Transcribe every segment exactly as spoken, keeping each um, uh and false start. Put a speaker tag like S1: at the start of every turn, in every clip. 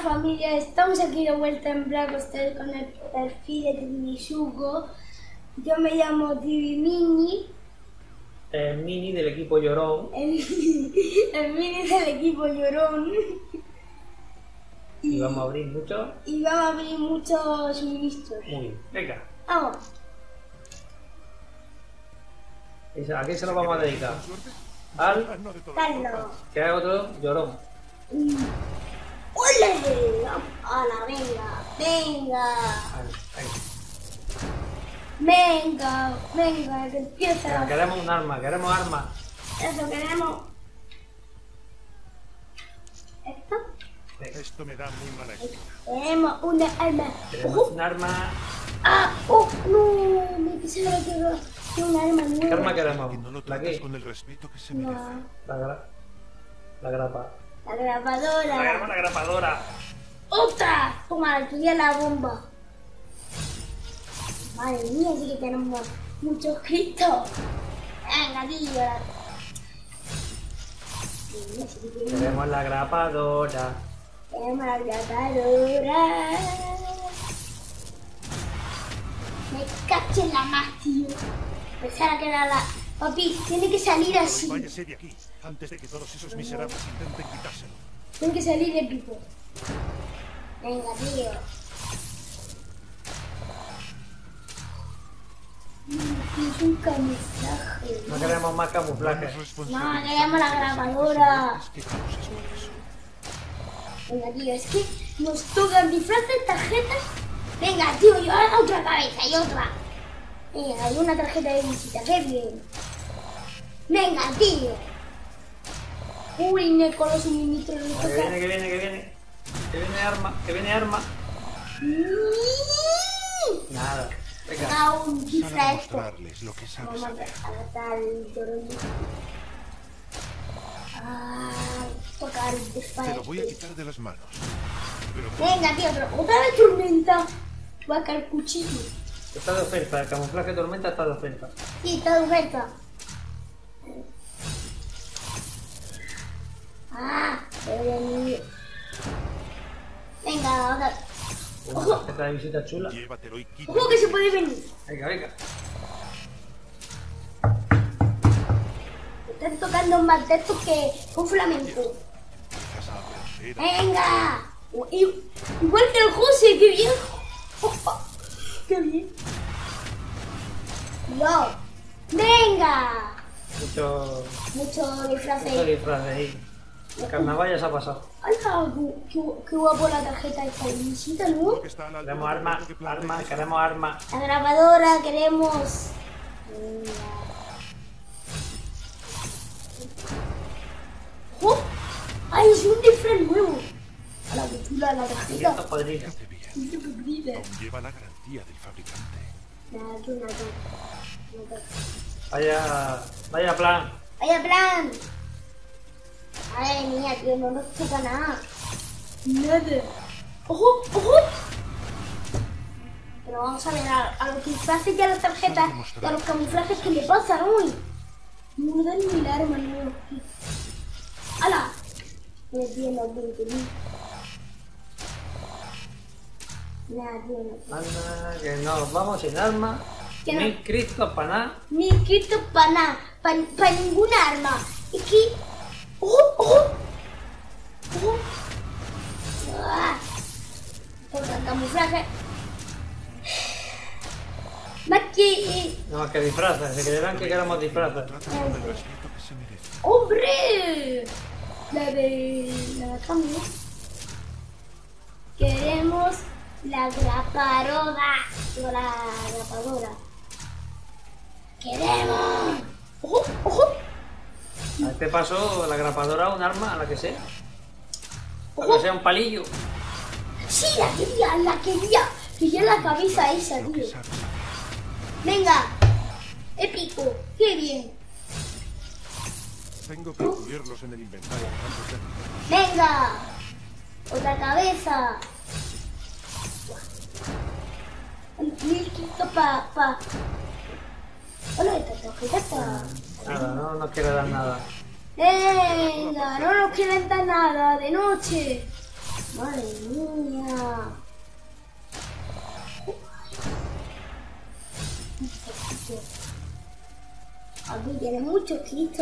S1: familia, estamos aquí de vuelta en Black Stars con el perfil de Misugo. Yo me llamo Divi Mini.
S2: El mini del equipo Llorón.
S1: El, el mini del equipo Llorón.
S2: Y, y vamos a abrir muchos.
S1: Y vamos a abrir muchos suministros.
S2: Muy bien, venga.
S1: Vamos.
S2: ¿A qué se lo vamos a dedicar? Al
S1: Carlos.
S2: que haga otro Llorón.
S1: ¡Ole! ¡Hala, venga! ¡Venga!
S2: Venga,
S1: venga, venga, que empieza.
S2: venga, queremos un arma, queremos arma.
S1: Eso queremos. ¿Esto?
S2: Venga.
S3: Esto me da muy mala espina.
S1: Tenemos una arma.
S2: Tenemos
S1: Uh,
S2: un arma.
S1: ¡Ah! ¡Oh! ¡No! Me quise ver que era una arma nueva.
S2: ¿Qué arma
S3: Que
S2: queremos?
S3: no lo
S2: ¿La
S3: trates
S2: qué?
S3: con el respeto que se merece.
S1: No.
S2: La, gra... la grapa.
S1: La grapadora.
S2: La grapa, la grapadora.
S1: ¡Otra! Toma, aquí ya la bomba. Madre mía, sí que tenemos muchos cristos. Venga, tío.
S2: Queremos la grapadora.
S1: Tenemos la grapadora. Me caché en la más, tío. Pensaba que era la... Papi, tiene que salir así.
S3: Váyase de aquí, antes de que todos esos miserables intenten quitárselo.
S1: Tiene que salir épico. Venga, tío. Es un camuflaje.
S2: No queremos más camuflaje.
S1: No, queremos la grabadora.
S3: ¿Qué causas por eso?
S1: Venga, tío, es que nos tocan disfraces, tarjetas. Venga, tío, yo hago otra cabeza y otra. Venga, hay una tarjeta de visita, qué bien. Venga, tío. Uy, me con los suministros le
S2: Que
S1: toca.
S2: viene, que viene, que viene. Que viene arma, que viene arma. Nada. Venga.
S1: Ah, un
S3: Sal a
S1: disfraz.
S3: mostrarles lo que sabes
S1: Vamos a
S3: hacer.
S1: tratar el llorón. Ah, tocar el disfraz.
S3: Te lo voy a quitar de las manos. Pero
S1: Venga, tío, pero otra vez tormenta. Va a caer cuchillo.
S2: Está de oferta, el camuflaje tormenta está de oferta.
S1: Sí, está de oferta. Ah, voy a venir. Venga, otra.
S2: Una
S1: Ojo.
S2: tarjeta de visita chula.
S3: llévatelo y quítate.
S1: Ojo que se puede venir.
S2: Venga, venga.
S1: Están tocando más de estos que un flamenco.
S3: Empiezas a aprender.
S1: Venga. I- Igual que el José, qué bien. Qué bien. Yo. Venga.
S2: Mucho,
S1: Mucho disfraz
S2: mucho
S1: ahí.
S2: disfraz ahí. El carnaval ya se ha pasado.
S1: ¡Hala! Qué, qué guapo la tarjeta esta de visita, ¿no?
S3: Lo que está a la altura
S2: Queremos
S3: de
S2: arma,
S3: lo que planteas.
S2: arma, queremos arma.
S1: La grabadora queremos. Venga. ¡Oh! ¡Ay, es un disfraz nuevo! A la que chula la
S2: Y
S1: tarjeta.
S2: estos podridos.
S3: Fíjate bien.
S1: Es súper brilla.
S3: Aún lleva la garantía del fabricante.
S1: Nada, aquí una cara. Una cara.
S2: Vaya, vaya plan.
S1: ¡Vaya plan! Madre mía, tío, no nos toca nada. Nada. ¡Ojo! ¡Ojo! Pero vamos a ver a, a los disfraces y a las tarjetas y a los camuflajes que le pasan hoy. No me dan ni el arma nuevo. ¡Hala! Me tiene los veinte mil. Nada, tío, no.
S2: Anda, que nos vamos sin arma.
S1: Que no.
S2: Ni Cristo para nada.
S1: Ni escrito para nada, para pa ninguna arma. Es que. ¡Ojo! ¡Ojo! ¡Ojo! ¡Ah! Por el camuflaje. Más que.
S2: No más que disfrazas, se creerán que queremos disfrazas.
S3: Trata con el respeto que se merece.
S1: ¡Hombre! La de. La cambio. Queremos la grapadora. No, la grapadora. ¡Queremos! ¡Ojo! ¡Ojo!
S2: A este paso, la grapadora, un arma, a la que sea. A
S1: Ojo.
S2: que sea un palillo.
S1: ¡Sí, la quería! ¡La quería! Quería la cabeza esa,
S3: Lo que
S1: tío.
S3: sabes hacer.
S1: Venga. Épico. ¡Qué bien!
S3: Tengo que incluirlos en el inventario antes de...
S1: ¡Venga! Otra cabeza. Mil quinto pa... pa... Hola, esta tarjeta está...
S2: Nada, no nos quiere dar nada.
S1: Venga, no nos quieren dar nada de noche. Madre mía. Aquí tiene muchos Cristo.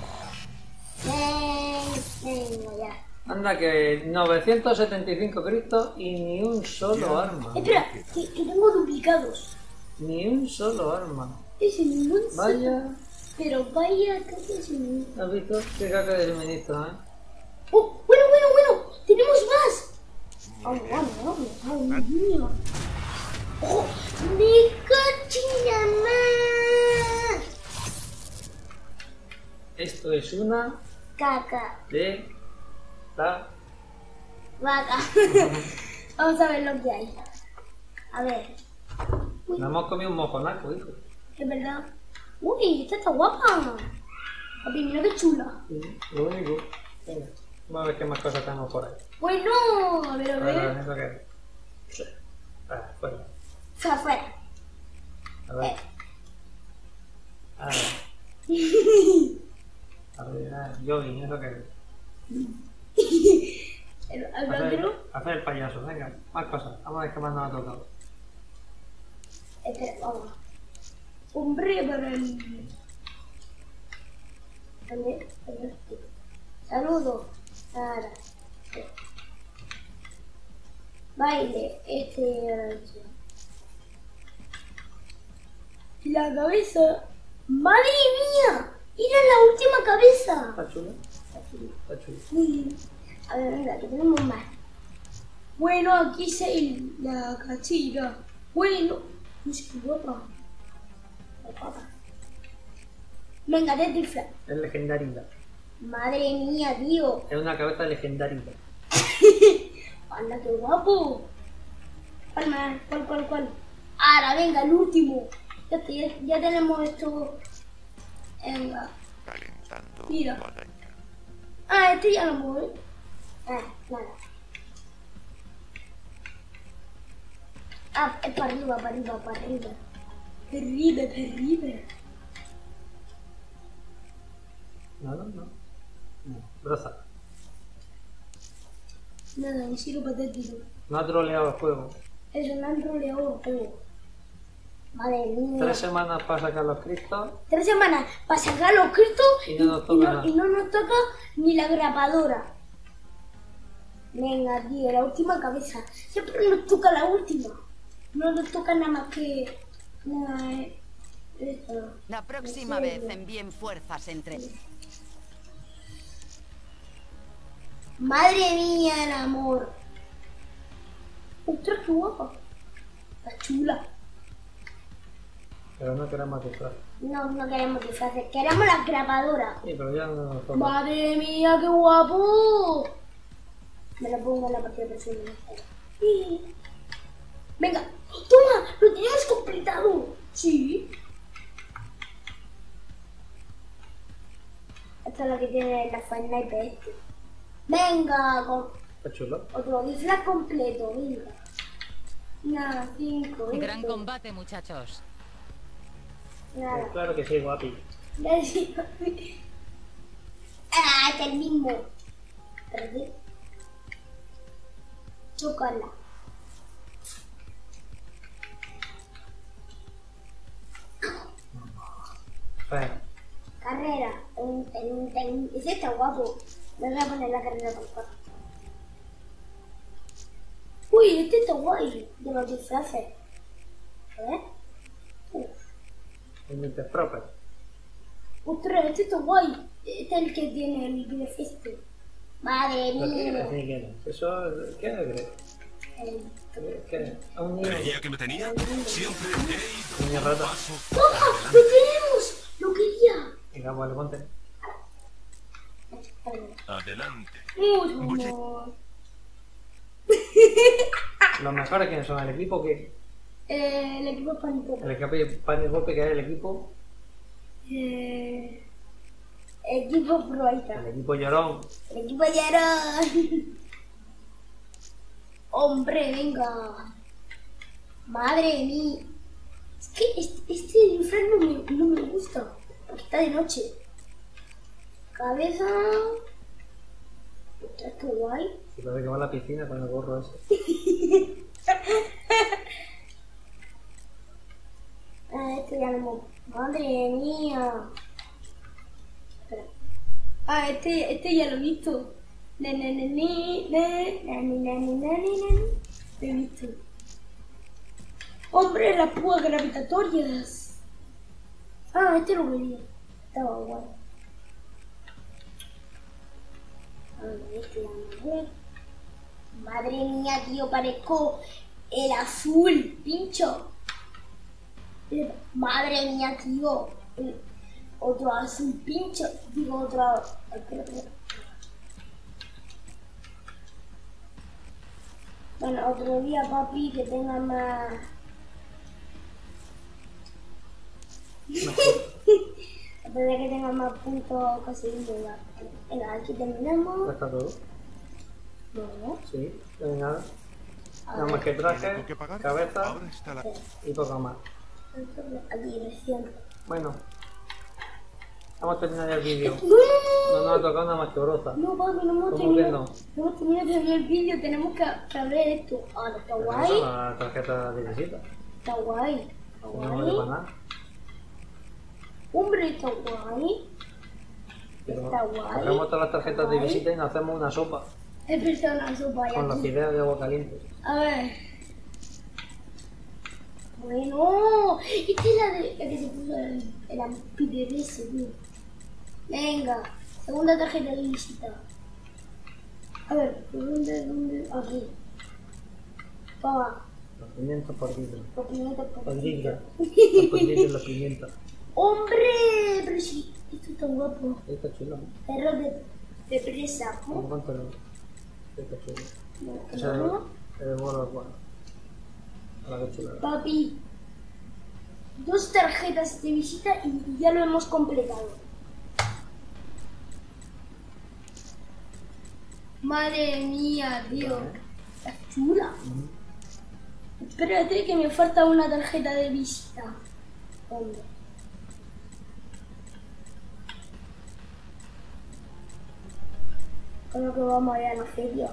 S1: Venga, ya.
S2: Anda que novecientos setenta y cinco Cristos y ni un solo arma.
S1: Espera, que, que tengo duplicados.
S2: Ni un solo arma.
S1: Ese ningún
S2: Vaya.
S1: Pero vaya, ¿qué es ese ningún?
S2: ¿Has visto? Qué caca de suministro, ¿eh?
S1: Oh, bueno, bueno, bueno. Tenemos más. Vamos, vamos, vamos. Vamos, mío. ¡Oh! ¡Me cochina más!
S2: Esto es una
S1: Caca.
S2: de la...
S1: Vaca. Vamos a ver lo que hay. A ver. Uy,
S2: Nos hemos comido un mojonaco, hijo.
S1: es verdad. Uy, esta está guapa. Papi, mira qué chula.
S2: Sí, lo único. Venga, vamos a ver qué más cosas tenemos por ahí.
S1: Bueno, a ver, a
S2: A ver,
S1: ver.
S2: ¿eso qué es? Sí. Ah, fuera.
S1: Fue afuera.
S2: A ver. A ver. A ver, ah, jogging, ¿eso qué es?
S1: El, el
S2: Hacer,
S1: vaquero.
S2: hacer el payaso, venga, más cosas. Vamos a ver qué más nos ha tocado.
S1: Espera, vamos. Hombre para el... ¿Dónde? ¿Dónde estoy? Saludos. Nada. Baile. Este... La cabeza. ¡Madre mía! ¡Era la última cabeza!
S2: ¿Está chulo? Está chulo.
S1: Sí. A ver, venga, que tenemos más. Bueno, aquí se la cachilla. Bueno, no sé qué guapa. Qué guapa. Venga, te disfraz.
S2: Es legendaria.
S1: Madre mía, tío.
S2: Es una cabeza legendaria.
S1: Anda, qué guapo. ¿Cuál más? ¿Cuál, cuál, cuál? Ahora, venga, el último. Ya, te- ya, ya tenemos esto. Venga.
S4: Calentando
S1: Mira.
S4: palanca.
S1: Ah, este ya lo mueve. Ah, nada. Ah, es para arriba, para arriba, para arriba. Para arriba, para arriba.
S2: No, no, no. No, broza.
S1: Nada, un siro patético.
S2: No ha troleado el juego.
S1: Eso no han troleado el juego. Madre mía.
S2: Tres semanas para sacar los cristos.
S1: Tres semanas para sacar los cristos
S2: Y no nos toca
S1: no,
S2: nada.
S1: y no nos toca ni la grapadora. Venga, tío, la última cabeza. Siempre nos toca la última. No nos toca nada más que... Nada, eh, esto.
S5: La próxima vez envíen fuerzas entre...
S1: Madre mía, el amor. Ostras, qué guapa. Está chula.
S2: Pero no queremos disfraz.
S1: No, no queremos disfraces, queremos las grapadoras.
S2: Sí, pero ya no nos toca.
S1: Madre mía, qué guapo. Me lo pongo en la partida personal. Sí. Venga, toma, lo tenemos completado. Sí. Esta es la que tiene la Sniper este. Venga, con
S2: Está chulo.
S1: otro disfraz completo, venga. Nada, cinco.
S6: Gran
S1: este.
S6: combate, muchachos.
S1: Nada.
S2: Pues claro que sí, guapi.
S1: Ah, es el mismo. Perdí. Chócala.
S2: Espera.
S1: Carrera. En, en, en, ese está guapo. Me voy a poner la carrera por cuatro. Uy, este está guay. De los disfraces. A ver. Uf.
S2: Límite proper.
S1: Ostras, este está guay. Este es el que tiene el Grefeste. Madre
S2: ¿Pero qué
S1: mía.
S2: crees que es? Eso, ¿qué crees?
S1: El-
S2: ¿Qué es? ¿A un niño?
S3: Creía que me tenía. Siempre he ido
S2: Niño rata.
S3: paso.
S1: ¡Toma! ¡Lo tenemos! ¡Lo quería!
S2: Venga, vale, ponte.
S3: Adelante.
S1: Mucho amor.
S2: Los mejores quiénes son, el equipo que...
S1: Eh, el equipo Pánico.
S2: El equipo de Pan y Golpe, que es el equipo...
S1: Eh, equipo Proaita.
S2: El equipo llorón.
S1: El equipo Yarón. Hombre, venga. Madre mía. Es que este, este disfraz no me, no me gusta. Porque está de noche. Cabeza. Ostras, qué guay.
S2: Se parece que va a la piscina con el gorro ese.
S1: Ah, este ya no me... Madre mía. Espera. Ah, este, este ya lo he visto. Ne, ne, ne, ne, ne, ne, ne, ne, ne, ne, ne. Lo he visto. Hombre, las púas gravitatorias. Ah, este lo veía. Estaba guay. A ver, este ya no ve. Madre mía, tío, parezco el azul, pincho. Madre mía, tío. El otro azul pincho. Digo, otro... Espera, espera. Bueno, otro día, papi, que tenga más... Otro día que tenga más puntos conseguidos. Venga, aquí
S2: ¿Ya
S1: terminamos.
S2: está todo?
S1: No,
S2: Sí, no hay nada.
S1: a
S2: Nada más
S1: ver,
S2: que
S3: ¿Tiene
S2: traje,
S3: con qué pagar?
S2: cabeza
S3: Ahora está la...
S2: y poco más.
S1: aquí, recién.
S2: Bueno, vamos a terminar ya el vídeo.
S1: No, no, no.
S2: No nos ha tocado nada más que broza.
S1: No, papi, no hemos
S2: ¿Cómo
S1: terminado.
S2: que no?
S1: No hemos terminado de ver el vídeo, tenemos que, que hablar de esto. Ah, está
S2: Pero
S1: guay.
S2: eso, la tarjeta de visita.
S1: Está guay. Está
S2: No vale para
S1: guay.
S2: nada.
S1: Hombre, está guay.
S2: Pero
S1: Está guay.
S2: cogemos todas las tarjetas de
S1: Guay.
S2: visita y nos hacemos una sopa
S1: He pensado en una sopa
S2: con los
S1: aquí.
S2: fideos de agua caliente.
S1: A ver. Bueno, esta es la, de, la que se puso el, el ampibebese, tío. Venga, segunda tarjeta de visita. A ver, ¿dónde, dónde? Aquí. Toma,
S2: Los pimientos por litro.
S1: por pimienta, por
S2: Por litro.
S1: pimienta.
S2: Por litro los pimientos.
S1: ¡Hombre! Pero sí, esto está guapo.
S2: Está chulo.
S1: Perro de, de presa,
S2: ¿Cómo
S1: ¿no?
S2: cuánto lo? Está chulo.
S1: No,
S2: Ese es
S1: no.
S2: el el gorro bueno. Ahora que chulo.
S1: Papi, dos tarjetas de visita y ya lo hemos completado. Madre mía, tío. Está chula. Espérate que me falta una tarjeta de visita. Hombre. Creo que vamos a ir a la feria.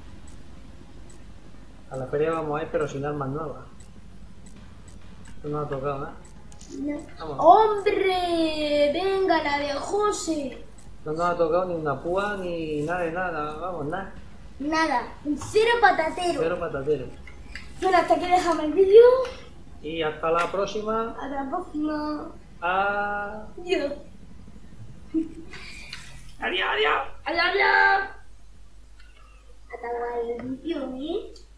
S2: A la feria vamos a ir, pero sin armas nuevas. No nos ha tocado nada.
S1: No.
S2: Vamos.
S1: ¡Hombre! Venga, la de José.
S2: No nos ha tocado ni una púa ni nada de nada. Vamos, nada.
S1: Nada, un cero patatero.
S2: Cero patatero.
S1: Bueno, hasta aquí dejamos el vídeo.
S2: Y hasta la próxima.
S1: Hasta la próxima.
S2: Adiós.
S1: Adiós.
S2: Adiós, adiós.
S1: Adiós, adiós. Hasta luego el vídeo, ¿eh?